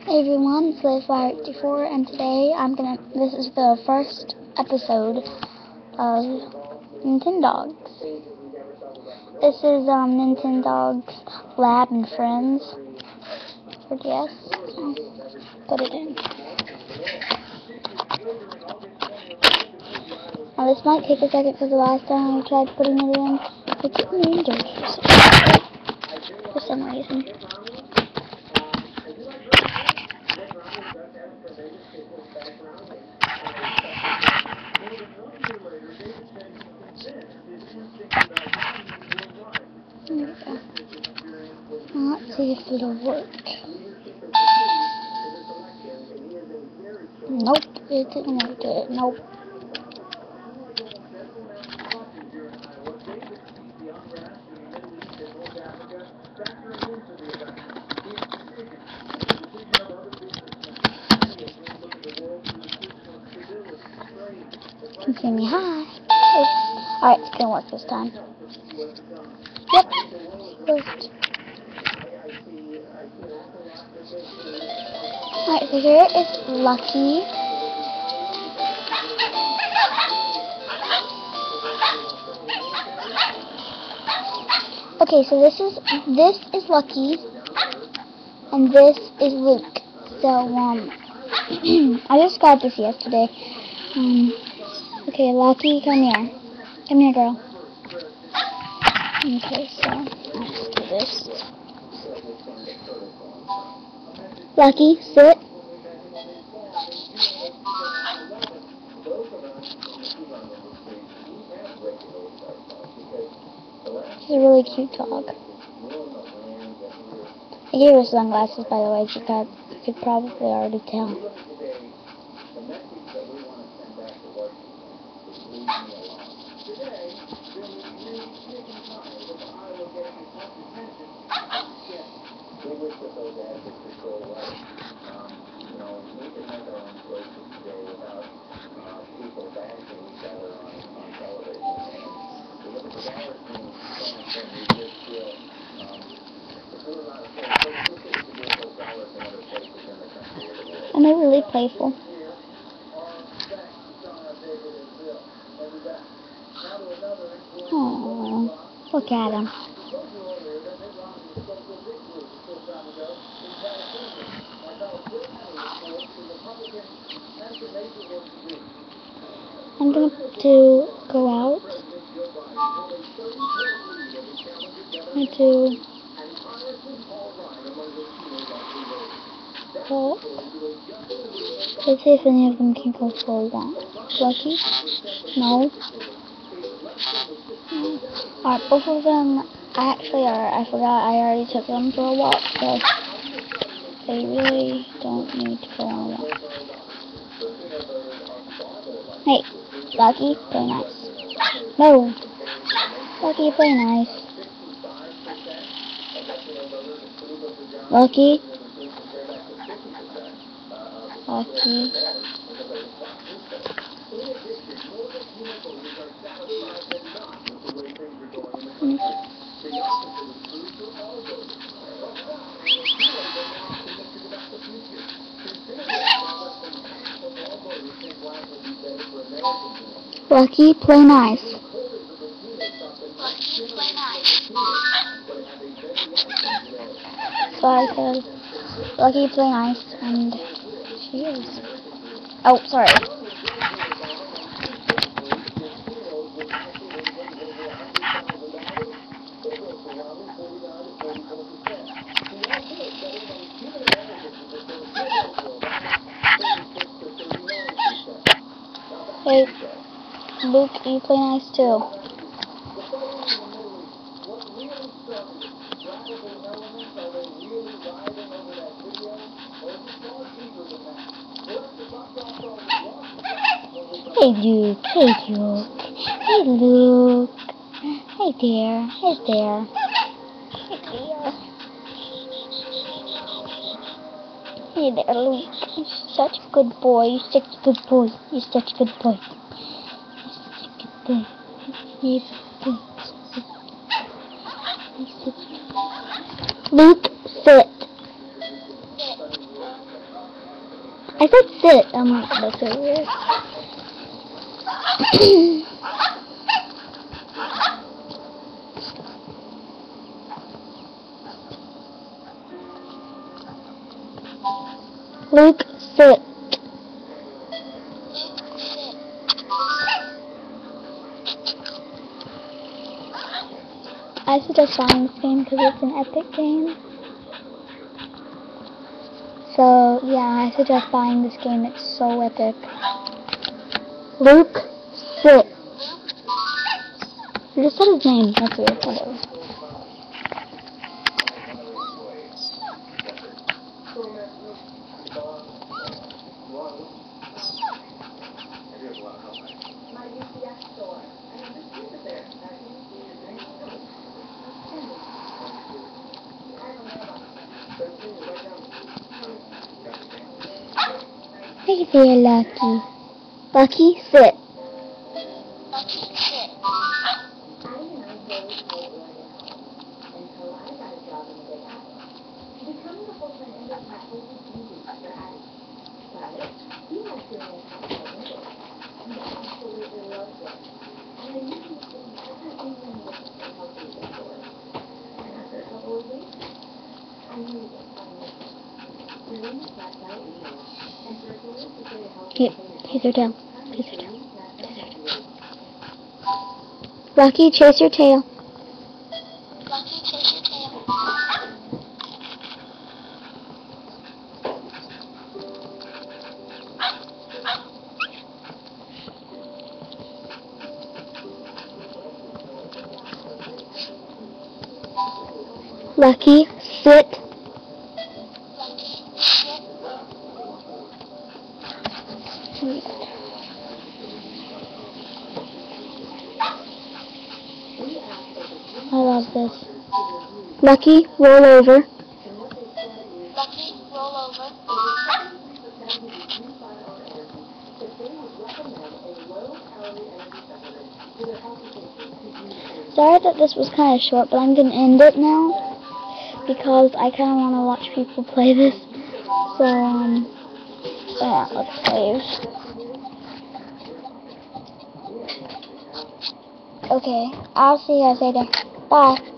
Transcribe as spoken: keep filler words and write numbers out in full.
Hey everyone, it's Live five eighty-four, and today I'm gonna, this is the first episode of Nintendogs. This is um, Nintendogs Lab and Friends for D S. So, put it in. Now this might take a second because the last time I tried putting it in, it took me ages for some reason. Let's see if it'll work. Nope, it didn't work. It. Nope. Can you see me? Hi. Oh. Alright, it's gonna work this time. Yep. Worked. Alright, so here is Lucky. Okay, so this is this is Lucky, and this is Luke. So um, I just got this yesterday. Um, okay, Lucky, come here. Come here, girl. Okay, so let's do this. Lucky, sit. He's a really cute dog. I gave her sunglasses, by the way, you could, you could probably already tell. And they're really playful. Aww, look at him. I'm going to go out. I'm going to walk. Let's see if any of them can go slow down. Lucky? No. Alright, both of them actually are, I forgot I already took them for a walk, so they really don't need to go on a walk. Hey, Lucky, play nice. No! Lucky, play nice. Lucky. Lucky. Lucky, play nice. So I said, Lucky, play nice, and she is. Oh, sorry. Hey, Luke, you play nice too. Hey Luke, hey Luke, hey Luke, hey there, hey there, hey there, hey there Luke, you're such a good boy, you're such a good boy, you're such a good boy, you're such a good boy, you're such a good boy. Luke, sit. I said sit. I'm like, that's so weird. Luke, sit. I suggest buying this game because it's an epic game. So, yeah, I suggest buying this game. It's so epic. Luke, sit. You just said his name. That's weird. Whatever. Hey there, Lucky. Lucky, sit. Here, here's your tail. Chase your tail. Chase your tail. Lucky, chase your tail. Lucky, chase your tail. Lucky, sit. I love this. Lucky, roll over. Lucky, roll over. Sorry that this was kind of short, but I'm going to end it now because I kind of want to watch people play this. So, um, yeah, let's save. Okay, I'll see you guys later. Bye.